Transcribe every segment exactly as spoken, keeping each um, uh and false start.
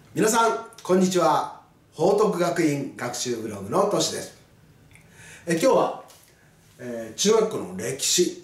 皆さんこんにちは。報徳学院学習ブログのとしです。え今日は、えー、中学校の歴史、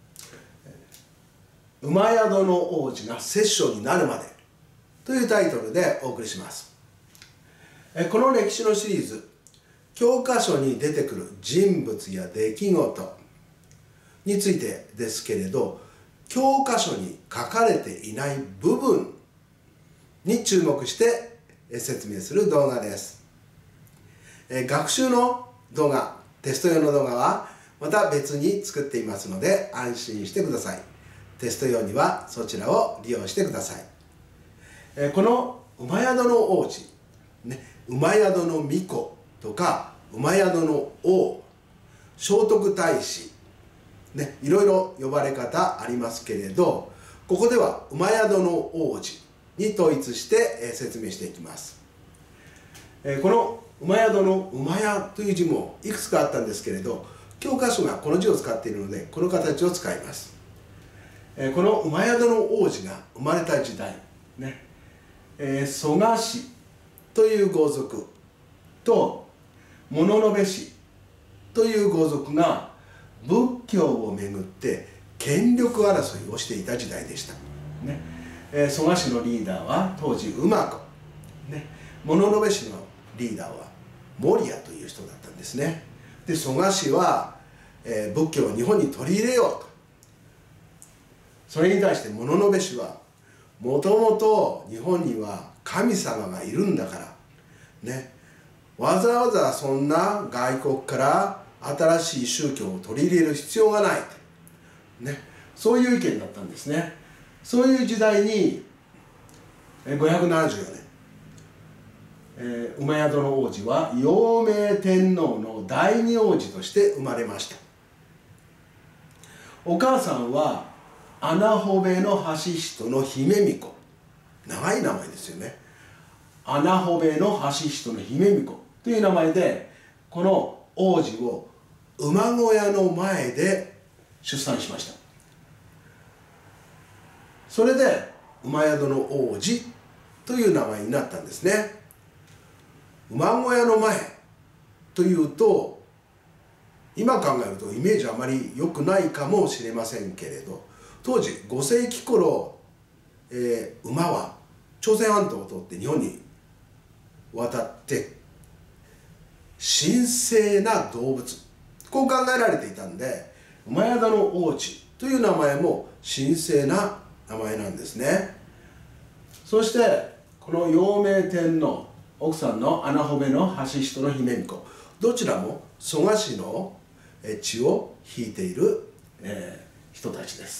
戸宿の王子が摂政になるまでというタイトルでお送りします。えこの歴史のシリーズ、教科書に出てくる人物や出来事についてですけれど、教科書に書かれていない部分に注目して説明する動画です。学習の動画、テスト用の動画はまた別に作っていますので安心してください。テスト用にはそちらを利用してください。この戸宿の王子、ね、戸宿の巫女とか戸宿の王、聖徳太子、ね、いろいろ呼ばれ方ありますけれど、ここでは戸宿の王子に統一して説明していきます。この戸宿の戸屋という字もいくつかあったんですけれど、教科書がこの字を使っているのでこの形を使います。この戸宿の王子が生まれた時代、ね、蘇我氏という豪族と物部氏という豪族が仏教をめぐって権力争いをしていた時代でした。ねえー、蘇我氏のリーダーは当時馬子、ね、物部氏のリーダーは守屋という人だったんですね。で蘇我氏は、えー、仏教を日本に取り入れようと。それに対して物部氏はもともと日本には神様がいるんだからね、わざわざそんな外国から新しい宗教を取り入れる必要がない、ね、そういう意見だったんですね。そういう時代にごひゃくななじゅうよねん、えー、戸宿の王子は陽明天皇の第二王子として生まれました。お母さんは穴穂部の橋人の姫巫女、長い名前ですよね。穴穂部の橋人の姫巫女という名前で、この王子を馬小屋の前で出産しました。それで戸宿の王子という名前になったんですね。馬小屋の前というと今考えるとイメージあまり良くないかもしれませんけれど、当時ごせいき頃、えー、馬は朝鮮半島を通って日本に渡って神聖な動物、こう考えられていたんで、戸宿の王子という名前も神聖な名前なんですね。そしてこの陽明天皇、奥さんの穴穂部の橋人の姫巫女、どちらも蘇我氏の血を引いている、えー、人たちです。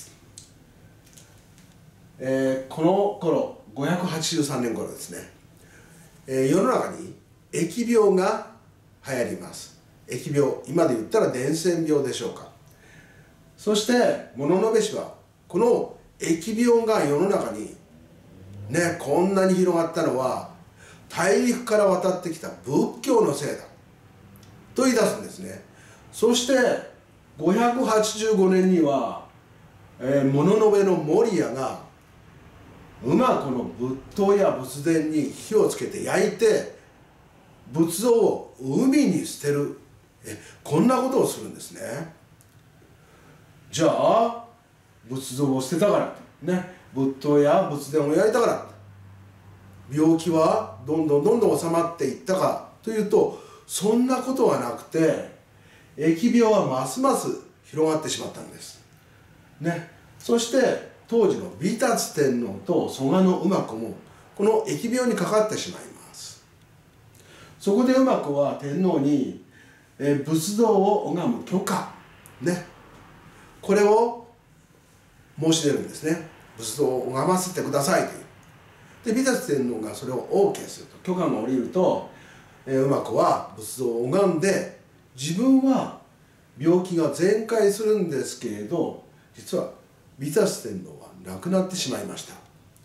えー、この頃ごひゃくはちじゅうさんねん頃ですね、えー、世の中に疫病が流行ります。疫病、今で言ったら伝染病でしょうか。そして物部氏はこの疫病が世の中にね、こんなに広がったのは大陸から渡ってきた仏教のせいだと言い出すんですね。そしてごひゃくはちじゅうごねんには、えー、物部の守屋が馬子の仏塔や仏殿に火をつけて焼いて仏像を海に捨てる、えこんなことをするんですね。じゃあ仏像を捨てたからね、仏塔や仏殿を焼いたから病気はどんどんどんどん収まっていったかというと、そんなことはなくて疫病はますます広がってしまったんですね。そして当時の美達天皇と蘇我の馬子もこの疫病にかかってしまいます。そこで馬子は天皇に、えー、仏像を拝む許可ね、これを申し出るんですね。仏像を拝ませてくださいという。で美達天皇がそれを オーケー すると、許可が下りると、えー、馬子は仏像を拝んで、自分は病気が全快するんですけれど、実は美達天皇は亡くなってしまいました。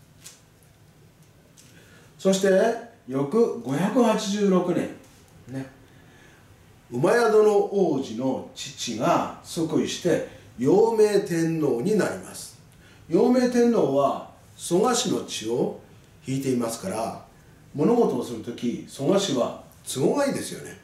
そして翌ごひゃくはちじゅうろくねんね、戸宿の王子の父が即位して陽明天皇になります。陽明天皇は蘇我氏の血を引いていますから、 物事をするとき蘇我氏は都合がいいですよね。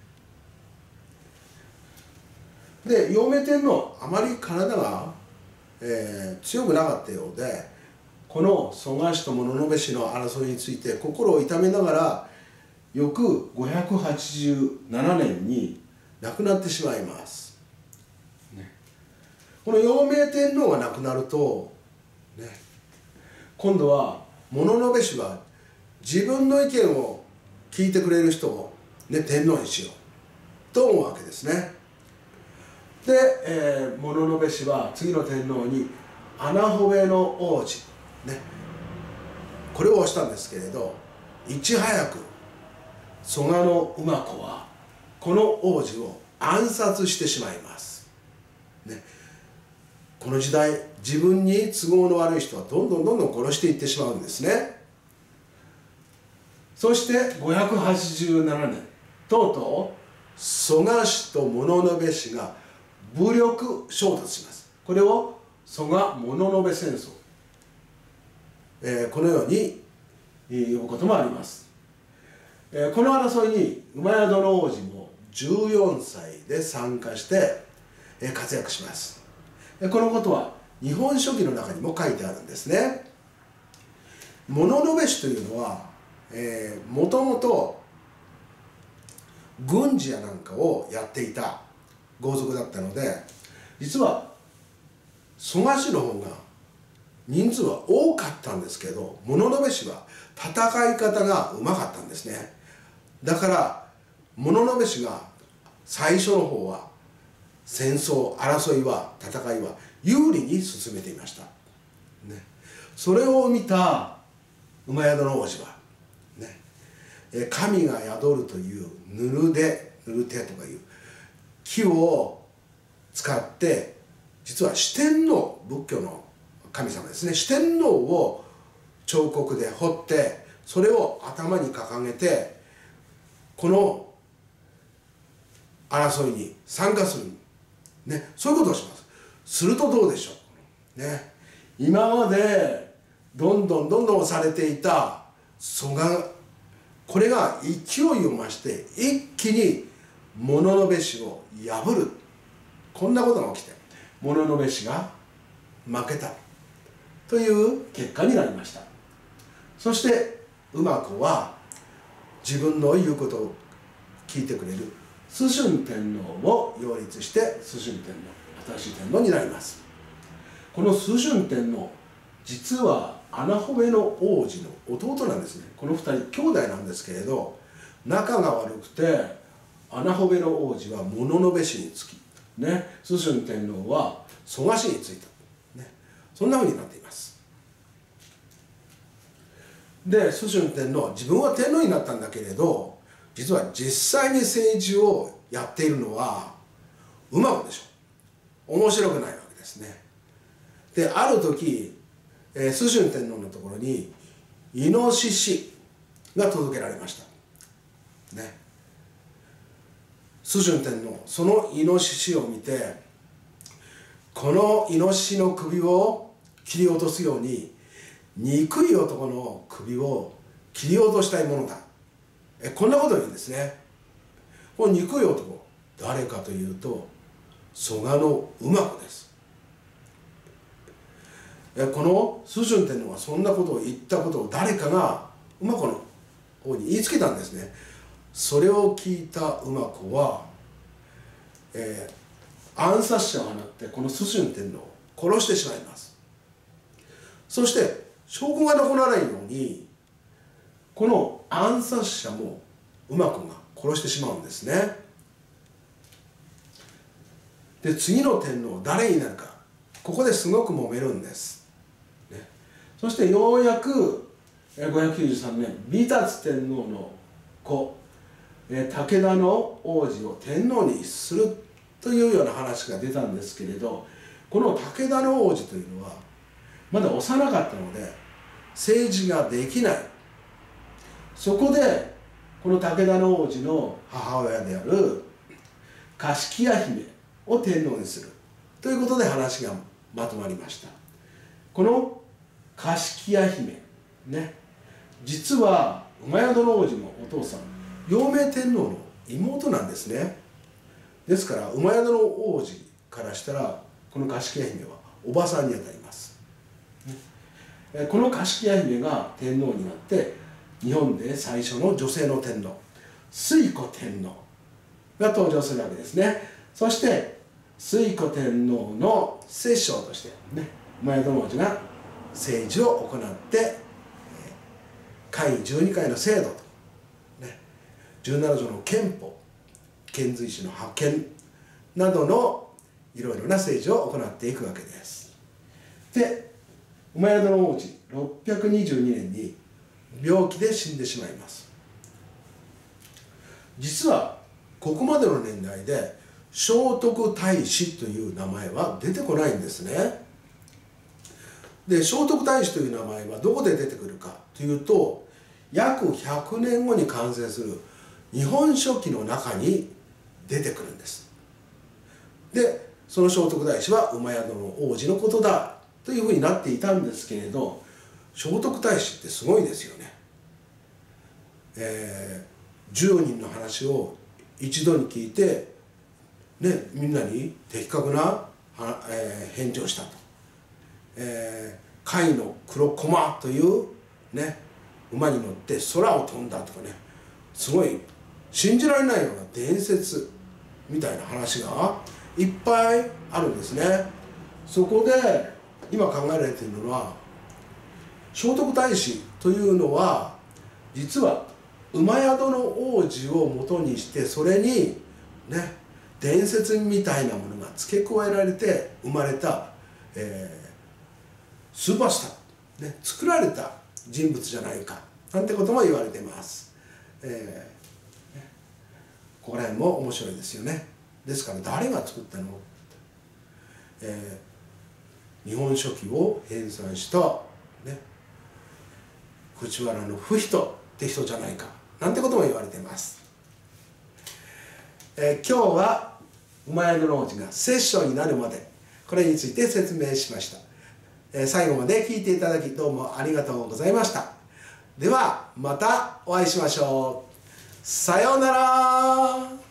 で陽明天皇あまり体が、えー、強くなかったようで、この蘇我氏と物部氏の争いについて心を痛めながら翌ごひゃくはちじゅうななねんに亡くなってしまいます、ね、この陽明天皇が亡くなると、ね、今度は物部氏は自分の意見を聞いてくれる人を、ね、天皇にしようと思うわけですね。で、えー、物部氏は次の天皇に穴穂部の王子、ね、これを押したんですけれど、いち早く蘇我馬子はこの王子を暗殺してしまいます、ね、この時代自分に都合の悪い人はどんどんどんどん殺していってしまうんですね。そしてごひゃくはちじゅうななねん、とうとう蘇我氏と物部氏が武力衝突します。これを蘇我物部戦争、えー、このように呼ぶこともあります。えー、この争いに戸王子もじゅうよんさいで参加して、えー、活躍します。このことは「日本書紀」の中にも書いてあるんですね。物部氏というのはえー、もともと軍事やなんかをやっていた豪族だったので、実は蘇我氏の方が人数は多かったんですけど、物部氏は戦い方がうまかったんですね。だから物部氏が最初の方は戦争争いは戦いは有利に進めていました、ね、それを見た戸王子は神が宿るというヌルデ、ヌルテとかいう木を使って、実は四天王、仏教の神様ですね、四天王を彫刻で彫って、それを頭に掲げてこの争いに参加する、ね、そういうことをします。するとどうでしょう、ね、今までどんどんどんどん押されていた蘇我、これが勢いを増して一気に物部氏を破る、こんなことが起きて物部氏が負けたという結果になりました。そして馬子は自分の言うことを聞いてくれる崇春天皇を擁立して、崇春天皇、新しい天皇になります。この崇春天皇、実は穴穂部の王子の弟なんですね。このふたり兄弟なんですけれど、仲が悪くて穴穂部の王子は物部氏につき、ね、崇春天皇は蘇我氏についた、ね、そんなふうになっています。で崇春天皇、自分は天皇になったんだけれど、実は実際に政治をやっているのは馬子でしょ。面白くないわけですね。である時えー、崇春天皇のところにイノシシが届けられました、ね、崇春天皇、そのイノシシを見て、このイノシシの首を切り落とすように憎い男の首を切り落としたいものだ、えこんなことを言うんですね。この憎い男、誰かというと蘇我馬子です。この崇春天皇はそんなことを言ったことを誰かが馬子の方に言いつけたんですね。それを聞いた馬子は、えー、暗殺者を放ってこの崇春天皇を殺してしまいます。そして証拠が残らないようにこの暗殺者も馬子が殺してしまうんですね。で次の天皇誰になるか、ここですごく揉めるんです、ね、そしてようやくごひゃくきゅうじゅうさんねん美達天皇の子武田の王子を天皇にするというような話が出たんですけれど、この武田の王子というのはまだ幼かったので政治ができない。そこでこの武田の王子の母親である樫屋姫を天皇にするということで話がまとまりました。この樫屋姫ね、 実は戸殿王子のお父さん、陽明天皇の妹なんですね。ですから戸殿王子からしたらこの樫姫はおばさんにあたります。この樫姫が天皇になって日本で最初の女性の天皇、推古天皇が登場するわけですね。そして推古天皇の摂政としてね、戸殿王子が政治を行ってかいじゅうにかいの制度と、ね、じゅうなな条の憲法、遣隋使の派遣などのいろいろな政治を行っていくわけです。で戸殿王子ろっぴゃくにじゅうにねんに病気で死んでしまいます。実はここまでの年代で聖徳太子という名前は出てこないんですね。で聖徳太子という名前はどこで出てくるかというと、約ひゃくねんごに完成する「日本書紀」の中に出てくるんです。でその聖徳太子は戸殿王子のことだというふうになっていたんですけれど、聖徳太子ってすごいですよね。えー、じゅうにんの話を一度に聞いて、ね、みんなに的確な、はえー、返事をしたと。えー、甲斐の黒駒という、ね、馬に乗って空を飛んだとかね、すごい信じられないような伝説みたいな話がいっぱいあるんですね。そこで今考えられているのは、聖徳太子というのは実は戸殿王子をもとにして、それにね伝説みたいなものが付け加えられて生まれた、えー、スーパースター、ね、作られた人物じゃないかなんてことも言われています。えー、ここら辺も面白いですよね。ですから誰が作ったの、えー、日本書紀を編纂した、ね、藤原不比等って人じゃないかなんてことも言われています。えー、今日は戸殿王子が摂政になるまでこれについて説明しました。えー、最後まで聞いていただきどうもありがとうございました。ではまたお会いしましょう。さようなら。